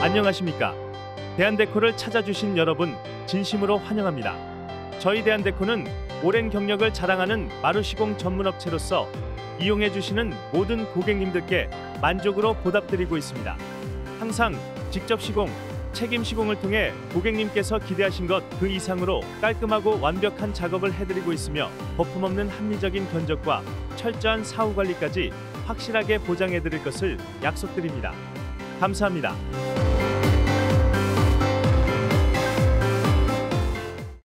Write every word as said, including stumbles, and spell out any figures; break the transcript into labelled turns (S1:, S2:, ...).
S1: 안녕하십니까. 대한데코를 찾아주신 여러분 진심으로 환영합니다. 저희 대한데코는 오랜 경력을 자랑하는 마루시공 전문업체로서 이용해주시는 모든 고객님들께 만족으로 보답드리고 있습니다. 항상 직접 시공, 책임 시공을 통해 고객님께서 기대하신 것 그 이상으로 깔끔하고 완벽한 작업을 해드리고 있으며 거품 없는 합리적인 견적과 철저한 사후 관리까지 확실하게 보장해드릴 것을 약속드립니다. 감사합니다.